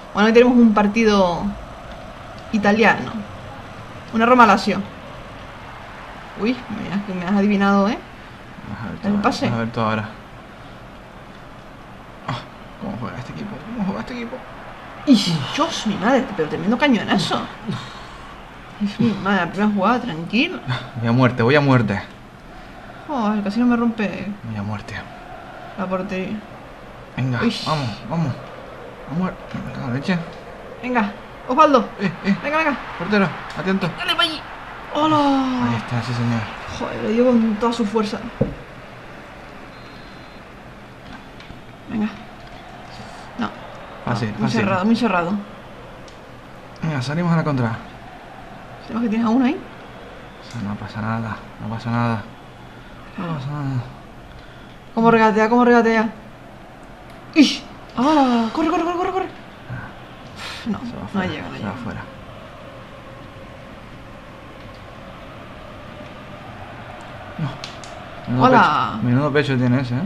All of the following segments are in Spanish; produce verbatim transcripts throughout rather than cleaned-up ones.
Bueno, hoy tenemos un partido italiano. Una Roma-Lazio. Uy, mira que me has adivinado, ¿eh? Vas a ver El tú ahora, pase. vas a ver tú ahora. Ah, ¿cómo juega este equipo? ¿Cómo juega este equipo? ¡Y Dios, mi madre! Pero tremendo cañonazo. Es mi madre, la primera jugada, tranquilo. Voy a muerte, voy a muerte. Joder, casi no me rompe Voy a muerte. la portería. Venga, Uy. vamos, vamos. Vamos. Me cago en leche. Venga, Osvaldo. Eh, eh. Venga, venga. Portero, atento. Dale para allí. ¡Hola! Ahí está, sí señor. Joder, le dio con toda su fuerza. Venga. No. Fácil, no, muy fácil. cerrado, muy cerrado. Venga, salimos a la contra. ¿Sabes que tienes a uno ahí? O sea, no pasa nada, no pasa nada. No pasa nada. ¿Cómo regatea? ¿Cómo regatea? ¡Ish! ¡Ah! ¡Corre, corre, corre, corre, corre! No, Se va no fuera, llega, no se llega. va fuera. No. Menudo ¡Hola! Pecho, menudo pecho tiene ese, ¿eh?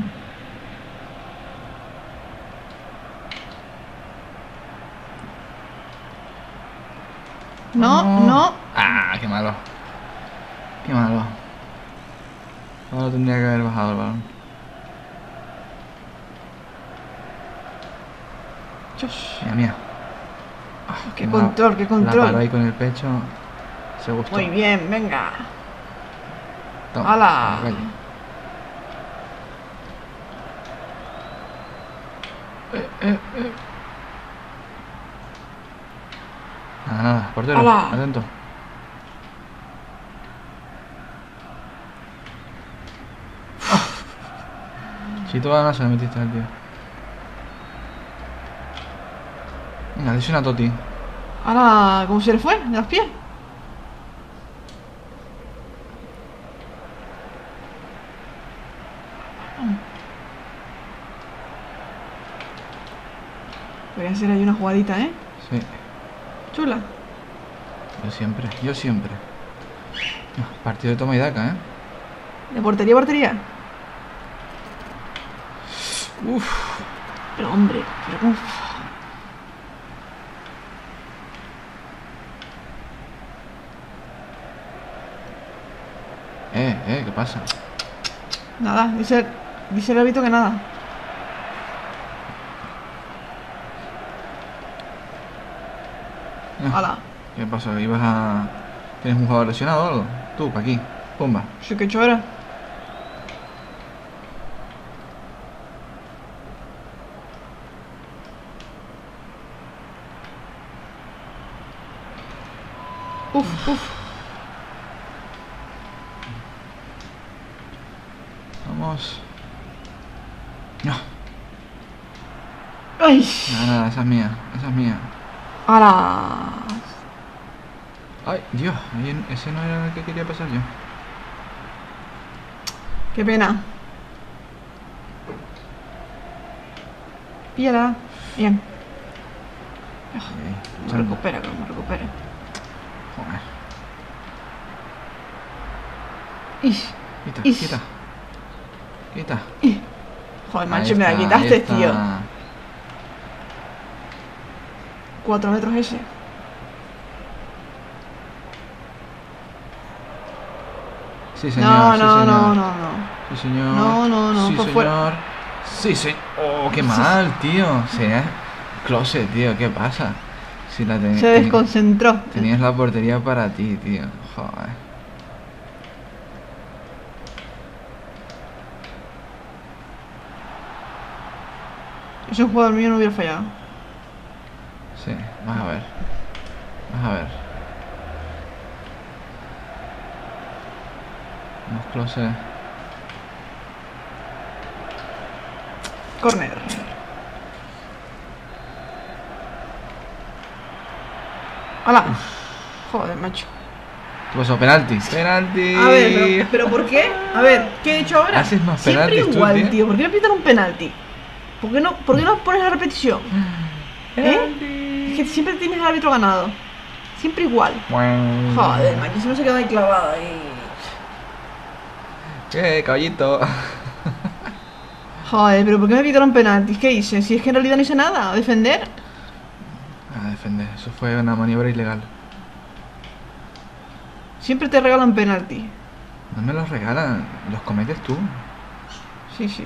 No, no. Ah, qué malo. Qué malo. Ahora tendría que haber bajado el balón. Dios. Mía, mía. Ah, Qué me la- control, qué La paró control. ahí con el pecho. Se gustó. Muy bien, venga. Toma, ¡Hala! a la calle. Eh, eh, eh. Nada, nada, portero, ¡Hala! atento. Si tú ganas, se le metiste al tío. Venga, lesiona a Totti. Ahora, ¿cómo se le fue? ¿De los pies? Voy a hacer ahí una jugadita, ¿eh? Sí, Chula. yo siempre, yo siempre. No, partido de toma y daca, ¿eh? De portería a portería. Uff. Pero hombre, pero cómo... Eh, eh, ¿qué pasa? Nada, dice, dice el árbitro que nada. No. Hala. ¿Qué pasa? ¿Ibas a...? ¿Tienes un jugador lesionado o algo? Tú, pa' aquí. Pumba. Sí, qué chora. Uf, uf. Vamos. No, Ay. nada, nada, esa es mía, esa es mía. Hala. Ay, Dios, ahí- ese no era el que quería pasar yo. Qué pena. Píllala. Bien. Ahí, Me echando. recupera, que me recupera. Joder. Ish. Quita, Ish. quita. Quita. Joder, Ahí macho, me la está, quitaste, ahí está. tío. Cuatro metros ese. Sí, señor, No, sí, no, señor. no, no, no. Sí, señor. No, no, no, Sí, por señor. fuera. Sí, señor. Oh, qué mal, tío. Sí, ¿eh? Closet, tío, ¿qué pasa? Si la ten- Se teni- desconcentró. Tenías la portería para ti, tío. Joder. Ese jugador mío no hubiera fallado. Sí, vas a ver. Vas a ver. Vamos, close. Corner. ¡Hala! Joder, macho. ¿Qué pasó? Penalti. Penalti. A ver, pero, pero ¿por qué? A ver, ¿qué he dicho ahora? Haces más Siempre penaltis tú, igual, tío. tío. ¿Por qué me pitan un penalti? ¿Por qué no, por qué no pones la repetición? ¿Eh? Es que siempre tienes el árbitro ganado. Siempre igual. Bueno. Joder, macho, si no se queda ahí clavado ahí. ¿Qué, caballito? Joder, pero ¿por qué me pitaron penaltis? ¿Qué hice? Si es que en realidad no hice nada, a defender. A defender. Eso fue una maniobra ilegal. Siempre te regalan penalti. No me los regalan, los cometes tú. Sí, sí.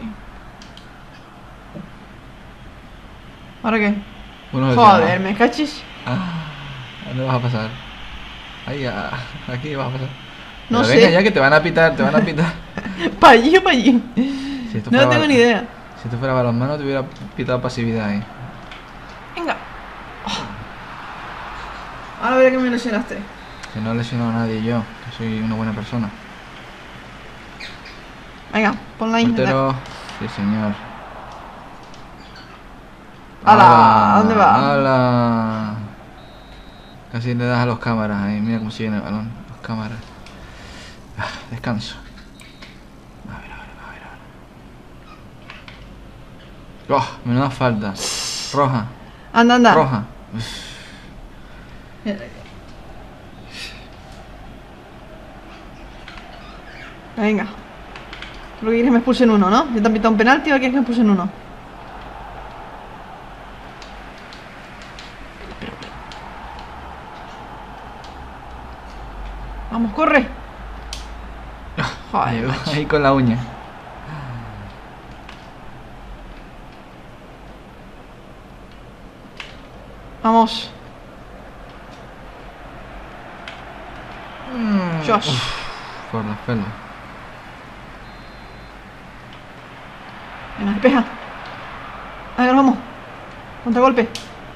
¿Ahora qué? Uno Joder, me cachis. Ah, ¿dónde vas a pasar? Ahí, ah, aquí vas a pasar. No Pero sé. venga ya que te van a pitar, te van a pitar. ¿Pa' allí o pa' allí? Si esto No fuera tengo bal- ni idea. Si esto fuera balonmano te hubiera pitado pasividad ahí. Venga. Oh. Ahora veré que me lesionaste. Que no he lesionado a nadie yo, que soy una buena persona. Venga, ponla ahí. Portero, sí señor. ¡Hala! ¿A dónde va? ¡Hala! Casi le das a los cámaras ahí, mira cómo siguen el balón, los cámaras. Ah, descanso. A ver, a ver, a ver, a ver. ¡Oh! Menuda falta. Roja, Anda, anda. roja. Uf. Venga. Lo que quieres que me expulsen uno, ¿no? ¿Ya te han pitado un penalti o quieres que me expulsen uno? Vamos, corre. Joder, Llegó macho. ahí con la uña. Vamos. Mm. Josh. Uf, por los pelos. Venga, despeja. Venga, nos vamos. Contragolpe.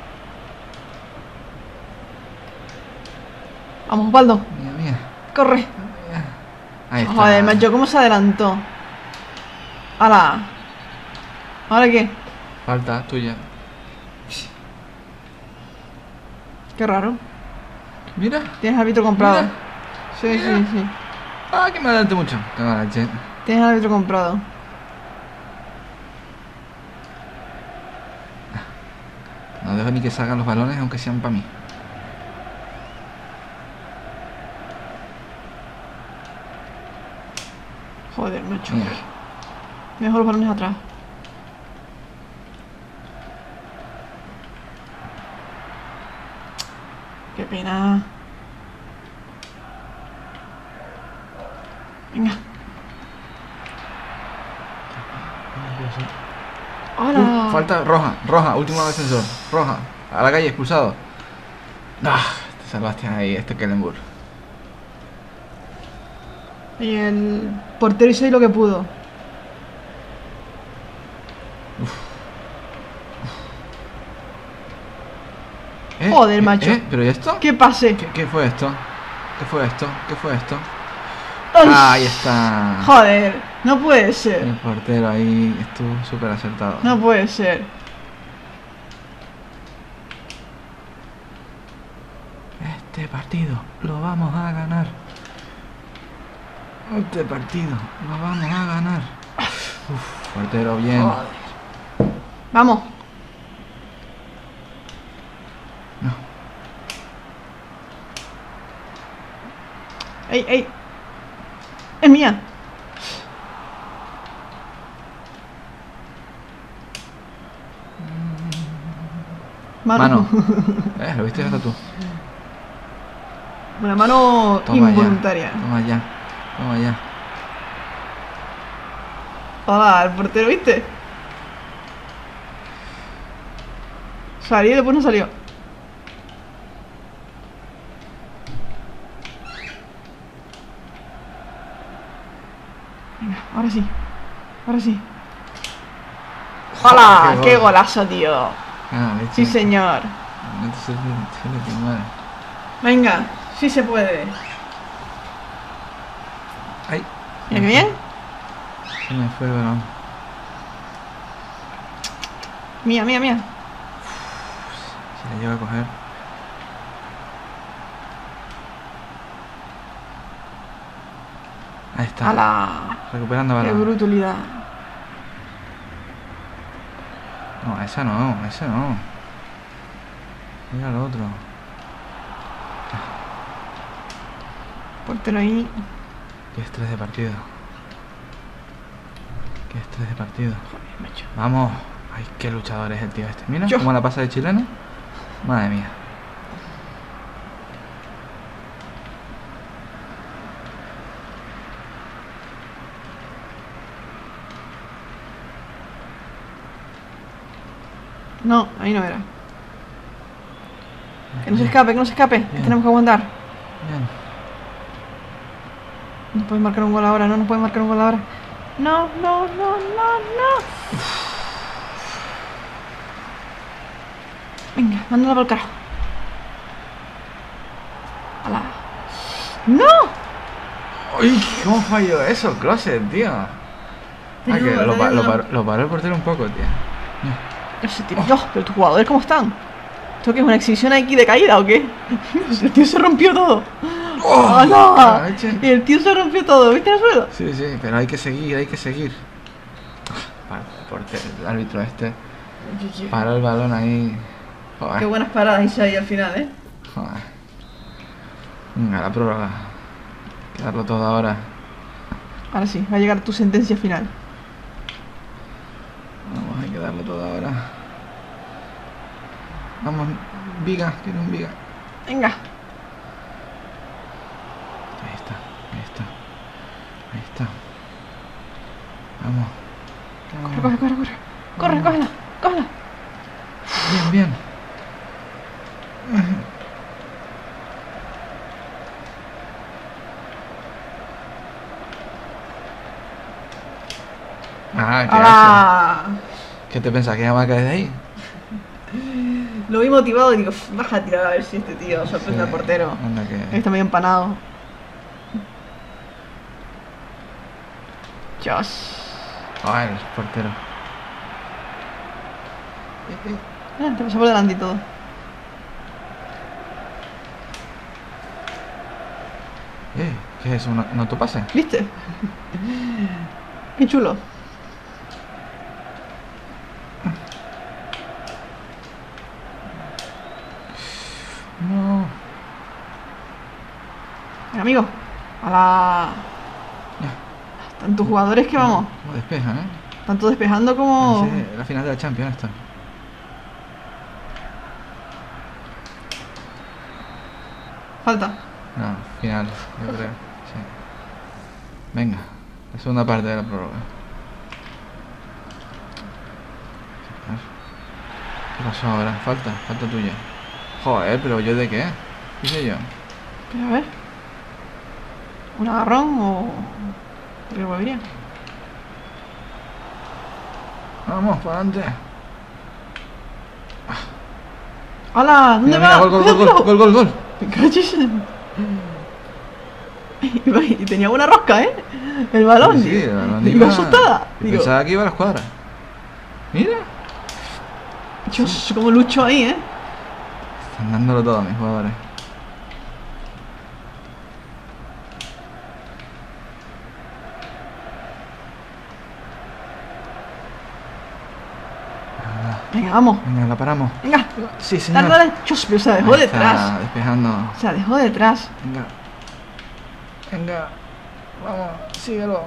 Vamos, Osvaldo. Mía, mía. Corre. Ahí está. Joder, macho, ¿cómo se adelantó? ¡Hala! ¿Ahora qué? Falta tuya. Qué raro. Mira. Tienes árbitro comprado. Mira. Sí, Mira. sí, sí. Ah, que me adelante mucho. Qué mala leche. Tienes árbitro comprado. No dejo ni que salgan los balones, aunque sean para mí. Joder, macho. Mira. Mejor los balones atrás. Qué pena. Venga. ¡Hola! Uh, falta roja, roja, último defensor. Roja. A la calle, expulsado. Ah, te salvaste ahí, este Kellenburg. Y el portero hizo ahí lo que pudo. ¿Eh? Joder, ¿Eh? macho. ¿Eh? ¿Pero y esto? ¿Qué pase? ¿Qué, qué fue esto? ¿Qué fue esto? ¿Qué fue esto? ¡Ay! Ah, ahí está. Joder, no puede ser. El portero ahí estuvo súper acertado. No puede ser. Este partido lo vamos a ganar. Este partido lo vamos a ganar. Uf, portero bien. Joder. Vamos. No. ¡Ey, ey! ¡Es mía! Mano. Mano. Eh, lo viste hasta tú. Una mano Toma involuntaria. ya. Toma ya. Toma ya. Hola, el portero, ¿viste? Salió y después no salió. Venga, ahora sí. Ahora sí. ¡Hola! Qué ¡Qué gol. golazo, tío! Ah, leche. Sí, señor. No te sé de tu madre. Venga, sí se puede. Ay. ¿Bien, bien? Se me fue el balón. Mía, mía, mía. Si la llevo a coger. Ahí está. ¡Hala! Recuperando ¡Qué balón. brutalidad! No, esa no, ese no. Mira el otro. Portero ahí. Qué estrés de partido. Qué estrés de partido. Joder, macho. Vamos. Ay, qué luchador es el tío este. Mira Yo. cómo la pasa de chileno. Madre mía. No, ahí no era. Que no se escape, que no se escape. Que Bien. tenemos que aguantar. Bien. No puedes marcar un gol ahora, no, no puedes marcar un gol ahora. No, no, no, no, no. Venga, mándala por el carajo. ¡Hala! ¡No! Uy, ¿cómo falló eso, Closet, tío? Ah, Te que digo, lo, te pa- lo, digo. par- lo paró el portero un poco, tío. No sé, tío. Dios, pero tus jugadores, ¿cómo están? ¿Esto qué es una exhibición aquí de caída o qué? El tío se rompió todo. ¡Oh! ¡Hala! La leche. El tío se rompió todo, ¿viste el suelo? Sí, sí, pero hay que seguir, hay que seguir. Ah, el portero, el árbitro este paró el balón ahí. Qué Joder, buenas paradas hizo ahí al final, ¿eh? joder. Venga, la prórroga. Hay que darlo todo ahora. Ahora sí, va a llegar tu sentencia final. Vamos, hay que darlo todo ahora. Vamos, Viga, quiero un Viga. Venga. Ahí está, ahí está. Ahí está. Vamos. Corre, corre, corre, corre. Corre, cógela, cógela. Bien, bien. Ah, ¿qué haces? ¡Hala! ¿Qué te pensás que ya va a caer de ahí? Lo vi motivado y digo, vas a tirar a ver si este tío sorprende Sí, al portero. anda que- Está medio empanado. Dios. Ay, el portero. Ah, te pasó por delante y todo. Eh, ¿qué es eso? ¿Un, un autopase? ¿Viste? Qué chulo. No. Venga, amigo. A la... Ya. Tantos jugadores que vamos. ¿Cómo despejan, eh? Tanto despejando como... Parece la final de la Champions esto. Falta. No, final, yo creo. Sí. Venga, la segunda parte de la prórroga. A ver. ¿Qué pasó ahora? Falta, falta tuya. Joder, pero ¿yo de qué? ¿Qué sé yo? Pero a ver. ¿Un agarrón o...? ¿Qué volvería? Vamos, para adelante. ¡Hala! ¿Dónde Mira, va? mira, gol, gol, gol, gol, gol, gol, gol. Me cachis. Y tenía buena rosca, ¿eh? El balón. Sí, sí, el balón Iba iba- asustada. yo Digo, Pensaba que iba a la escuadra. Mira. Dios, cómo lucho ahí, ¿eh? Están dándolo todo mis jugadores. Venga, vamos. Venga, la paramos. Venga. Sí, señor. Dale, dale. Dios, pero se la dejó Ahí está, detrás. despejando. Se la dejó detrás. Venga. Venga. Vamos, síguelo.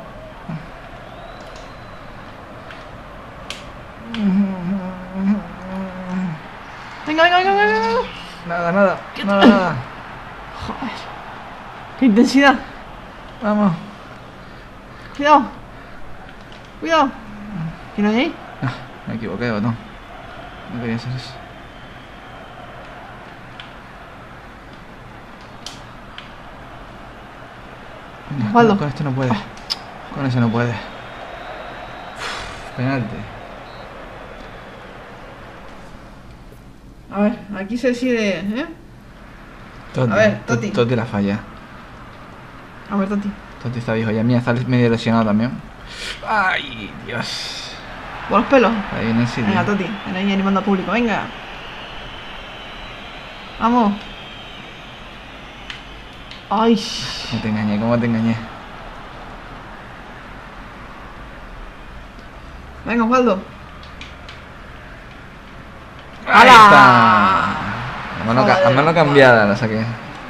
Venga, venga, venga, venga, venga. Nada, nada. Nada, nada. Joder. Qué intensidad. Vamos. Cuidado. Cuidado. ¿Qué no hay ahí? Ah, me equivoqué de botón. No quería hacer eso. Venga, Osvaldo. con, con este no puede. Con ese no puede. Uf, penalti. A ver, aquí se decide, ¿eh? Totti, A ver, Totti. Totti. Totti la falla. A ver, Toti. Totti está viejo ya. Mía está medio lesionado también. Ay, Dios. Por los pelos. Ahí en el sitio. Venga, Toti. Ven ahí animando al público. Venga. Vamos. Ay. ¿Cómo te engañé? ¿Cómo te engañé? Venga, Osvaldo. ¡Ahí ¡Hala! está! A mano, ca- a Joder. mano cambiada la saqué.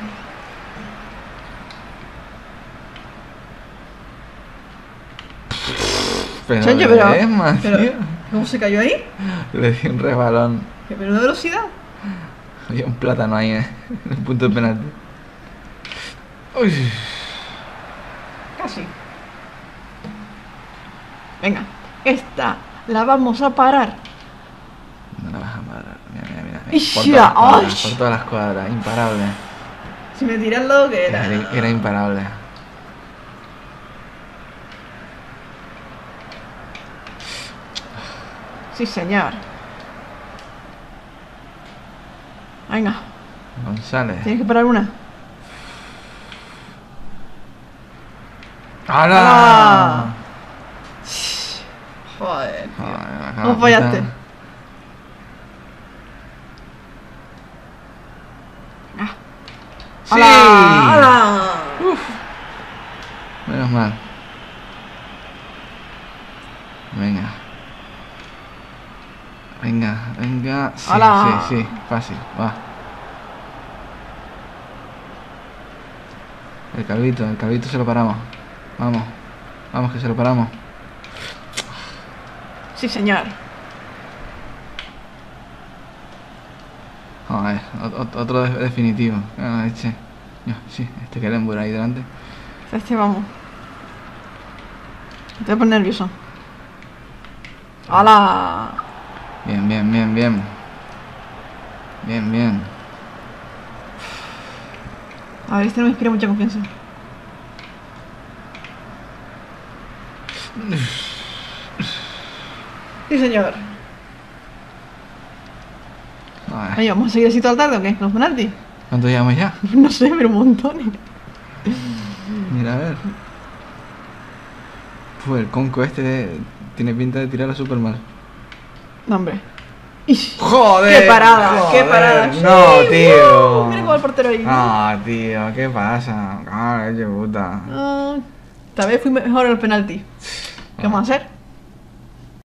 Pero, Chancho, pero, es más, pero- tío. ¿Cómo se cayó ahí? Le di un resbalón. ¿Qué menuda velocidad? Había un plátano ahí eh, en el punto de penalti. Uy. Casi. Venga, esta la vamos a parar. No la vas a parar. Mira, mira, mira. Y Por ya, todas las cuadras, ay. por todas las cuadras. Imparable. Si me tiré al lado que era. Era, era imparable. Sí, señor. Venga, González. tienes que parar una. ¡Hala! ¡Hala! Joder, tío. Joder, me cago en ¿Cómo la fallaste? puta. Ah. ¡Sí! ¡Hala! ¡Hala! Uf. Menos mal. Venga. Venga, venga. Sí, ¡Hala! sí, sí. Fácil, va. El calvito, el calvito se lo paramos. Vamos. Vamos que se lo paramos. Sí, señor. Joder, ot- otro de- definitivo. Ah, este. No, sí, este que por ahí delante. Este vamos. Te voy a poner nervioso. ¡Hala! Bien, bien, bien, bien. Bien, bien. A ver, este no me inspira mucha confianza. Sí, señor. Joder. Oye, ¿vamos a seguir así toda la tarde o qué? ¿Con los penaltis? ¿Cuánto llevamos ya? No sé, pero un montón. Mira, a ver. Pues el conco este tiene pinta de tirarla súper mal. No, hombre. Ish. ¡Joder! ¡Qué parada! ¡Qué joder, parada! No, Sí, tío. uh, mira cómo va el portero ahí. No, tío, ¿qué pasa? Ay, qué puta. Ah, esta vez fui mejor en los penaltis. ¿Qué vamos a hacer?